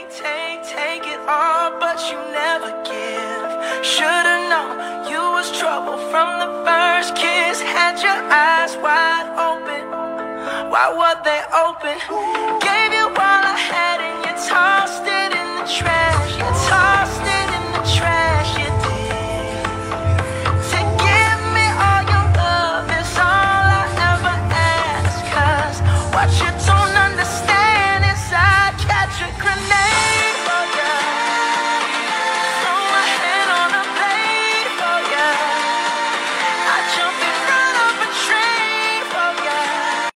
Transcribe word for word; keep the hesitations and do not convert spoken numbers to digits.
take, take, take it all, but you never give. Should've known you was trouble from the first kiss. Had your eyes wide open, why were they open? Gave you all I had and you tossed it in the trash.